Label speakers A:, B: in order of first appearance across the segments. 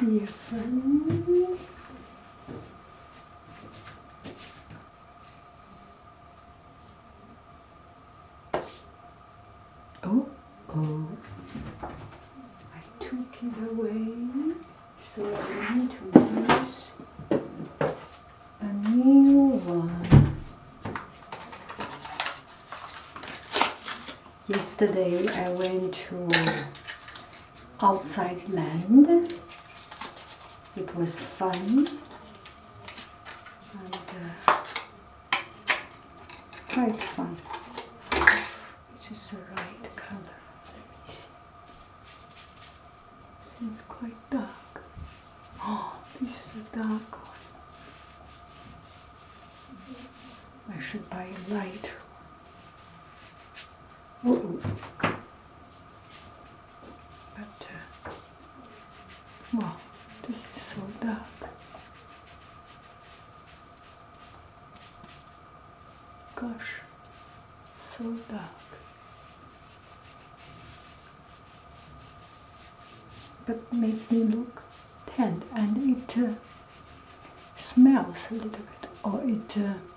A: dear friends. Oh, I took it away, so I need to use a new one. Yesterday I went to outside land. It was fun and quite fun. This is the right color. Let me see. It's quite dark. Oh, this is a dark one. I should buy a lighter one. But wow, this is so dark. Gosh, so dark. But make me look tanned, and it smells a little bit, or it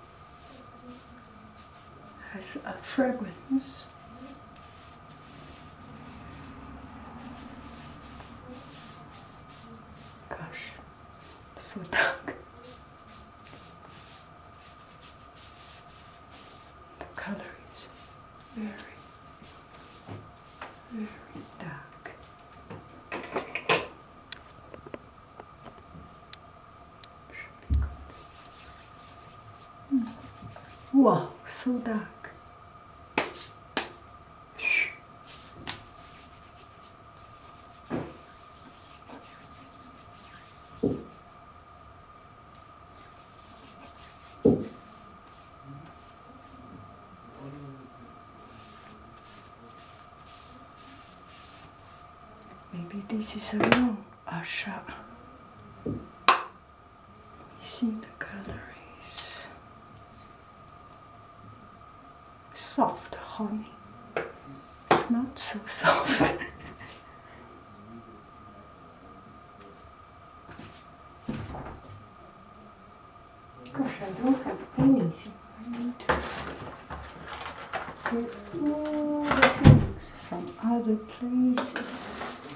A: has a fragrance. Gosh, so dark. The color is very, very dark. Should be good. Wow, so dark. Maybe this is a wrong Asha. You see, the color is soft honey. It's not so soft. Gosh, I don't have anything. I need to get all the things from other places.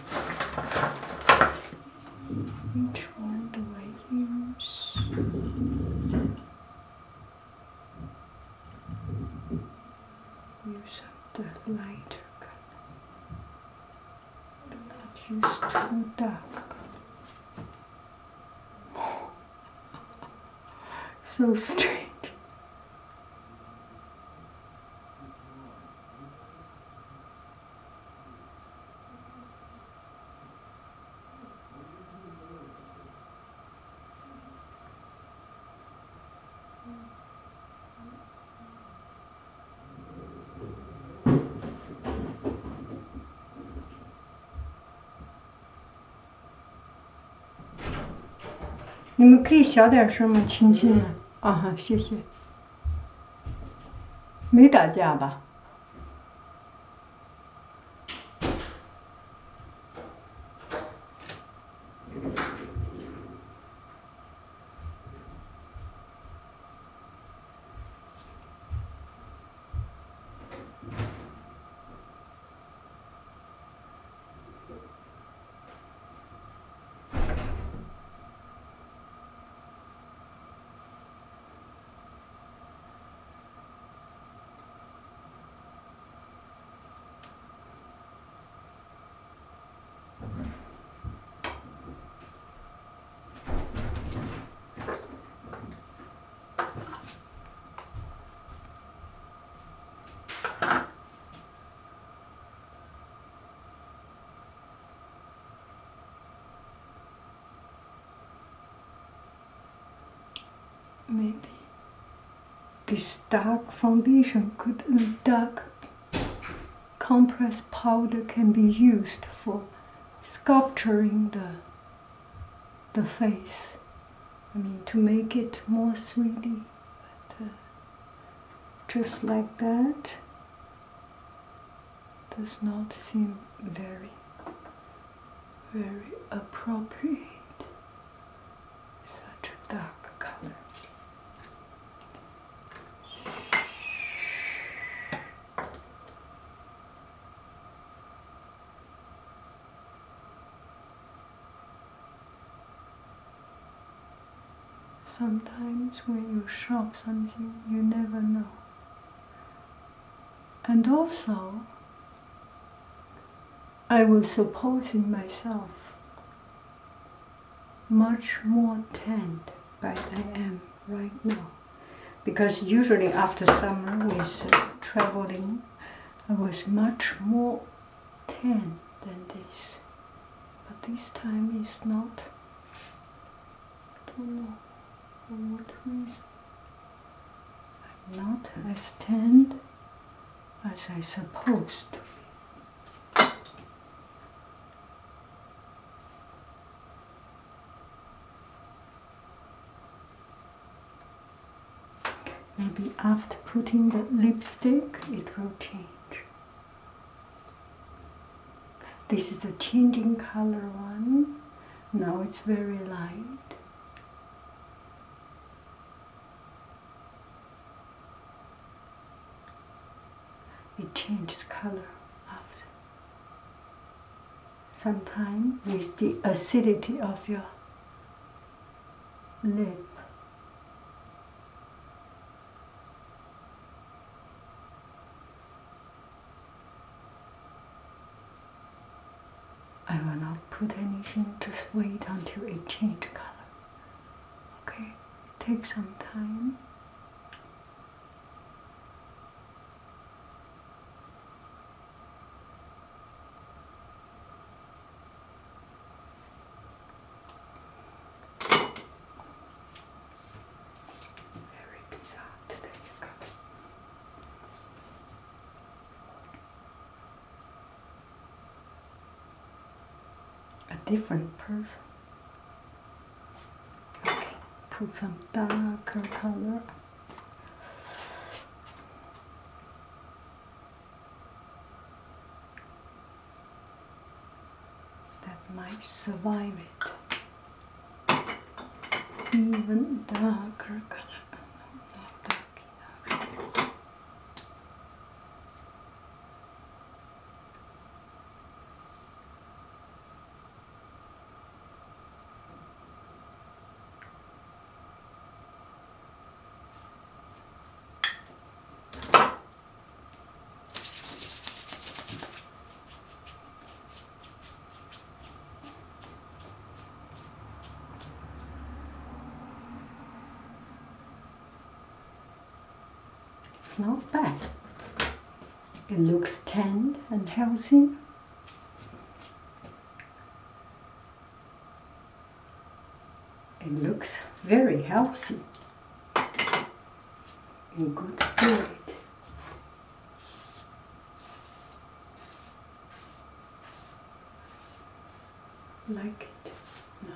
A: Which one do I use? Use the lighter color. Do not use too dark color. So strange.你们可以小点声吗？亲亲的。啊哈，谢谢。没打架吧？Maybe this dark foundation dark compressed powder can be used for sculpturing the face. I mean, to make it more 3D. But, just like that does not seem very, very appropriate. sometimes when you shop something, you never know. And also, I was supposing myself much more tanned than I am right now. Because usually after summer with traveling, I was much more tan than this. But this time is not. I don't know for what reason. I'm not as tanned as I supposed to be. Maybe after putting the lipstick, it will change. This is a changing color one. Now it's very light. It changes color after. Sometimes with the acidity of your lip. I will not put anything, just wait until it changes color. Okay, take some time. Very bizarre today's color. A different person. Okay, put some darker color. That might survive it. Even darker color. Not dark enough. It's not bad. It looks tanned and healthy. It looks very healthy. In good spirit. Like it? No.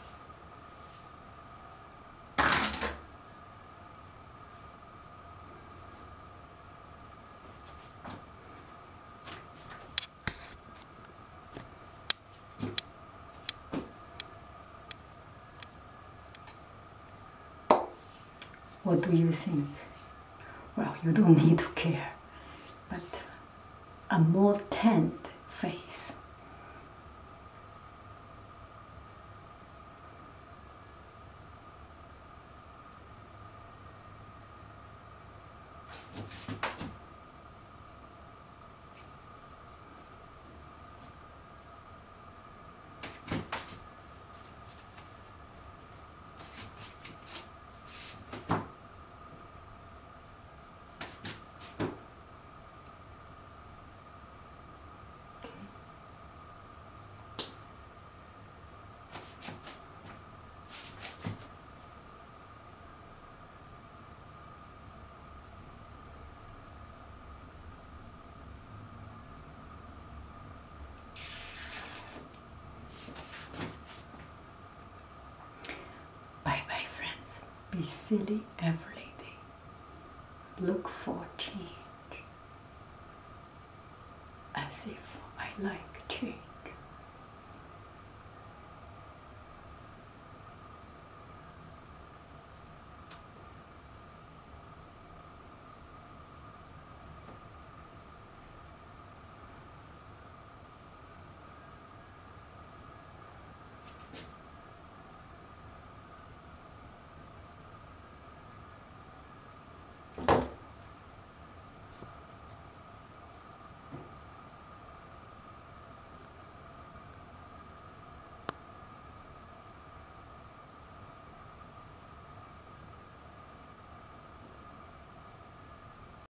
A: What do you think? Well, you don't need to care, but a more tanned face. Be silly every day. Look for change. As if I like change.